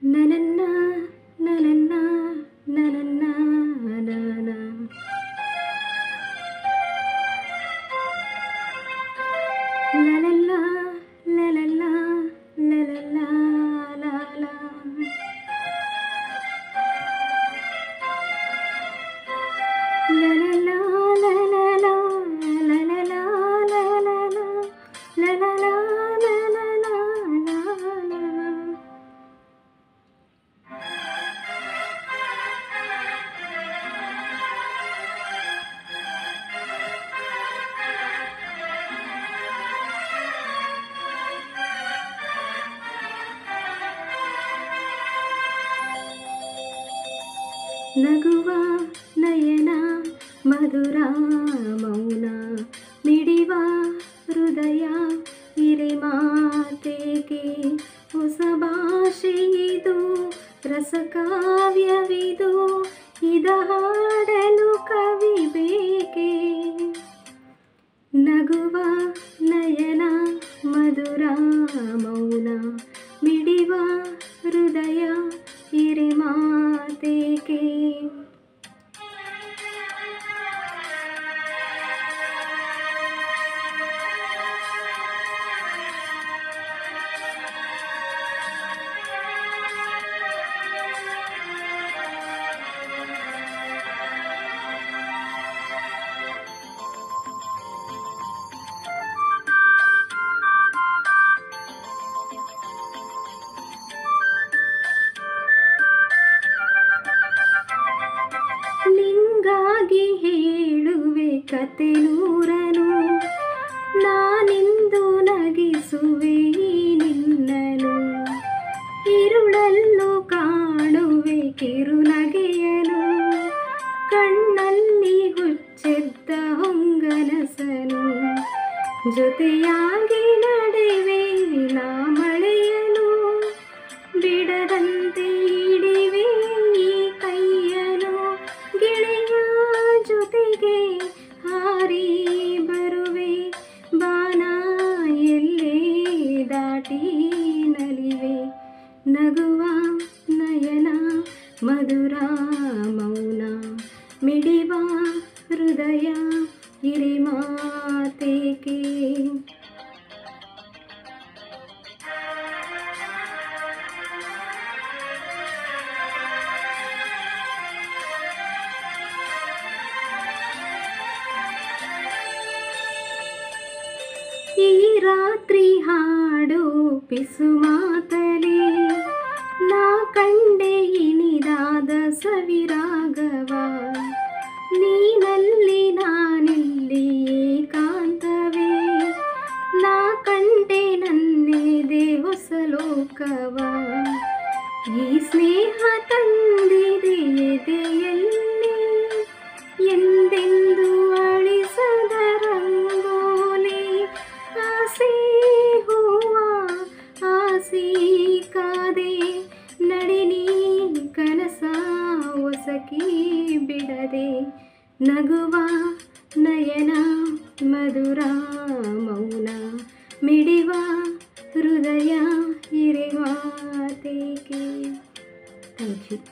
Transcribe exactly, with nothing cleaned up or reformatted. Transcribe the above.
ನನನ್ನ ನನನ್ನ ನನನ್ನ ನನ ಲಲಲ್ಲ ಲಲಲ್ಲ ಲಲಲ್ಲ ಲಾಲ ಲಲಲ್ಲ ಲಲಲ ಲಲಲ ಲಲಲ ಲಲಲ ಲಲಲ ಲಾಲ ನಗುವ ನಯನ ಮಧುರ ಮೌನ ಮಿಡಿವ ಹೃದಯ ಹಿರೆ ಮಾತೆಗೆ ಹೊಸ ಭಾಷೆಯಿದು ರಸಕಾವ್ಯವಿದು ಇದ ಹಾಡಲು ಕವಿ ಬೇಕೆ ನಗುವ ನಯನ ಮಧುರ ಮೌನ ಮಿಡಿವ ಹೃದಯ ಹಿರೆ ಮಾತೆಗೆ ನಿಂಗಾಗಿ ಹೇಳುವೆ ಕತೆ ನೂರನು ನಾನಿಂದು ನಗಿಸುವೆ ನಿನ್ನನು ഇരുಳಲ್ಲೂ ಕಾಣುವೆ ಕಿರುನಗೆಯನು ಕಣ್ಣಲ್ಲಿ ಹುಚ್ಚೆದ್ದ ಹೊಂಗನಸನು ಜೊತೆಯಾಗಿ ನಡೆವೆ ನಾ ಮಳೆಯನು ಬಿಡದಂತೆ ಹಿಡಿವೆ ಈ ಕೈಯನು ಗೆಳೆಯ ಜೊತೆಗೆ ಹಾರಿ ಬರುವೆ ಬಾನ ಎಲ್ಲೇ ದಾಟಿ ನಲಿವೆ ನಗುವ ನಯನ ಮಧುರ ಮೌನ ಮಿಡಿವ ಹೃದಯ ಹಿರಿ ಮಾತೆಗೆ ಈ ರಾತ್ರಿ ಹಾಡು ಪಿಸು ಮಾತಲಿ ನಾ ಕಂಡೆ ಇನಿದಾದ ಸವಿರಾಗವ ನೀನಲ್ಲಿ ನಾನಿಲ್ಲಿ ಏಕಾಂತವೇ ನಾ ಕಂಡೆ ನನ್ನೆದೆ ಹೊಸ ಲೋಕವ ಈ ಸ್ನೇಹ ತಂದಿದೆ ಎದೆಯಲ್ಲಿ ಎಂದೆಂದು ಅಳಿಸದ ರಂಗೋಲಿ ಆಸೆ ಹೂವ ಆಸೆ ಕಾದೆ ನಡಿನಿ ಕನಸ ಒಸಕಿ ಬಿಡದೆ ನಗುವ ನಯನ ಮಧುರ ಮೌನ ಮಿಡಿವ ಹೃದಯ ಹಿರಿವಾತೆಗೆ ಥ್ಯಾಂಕ್ ಯು.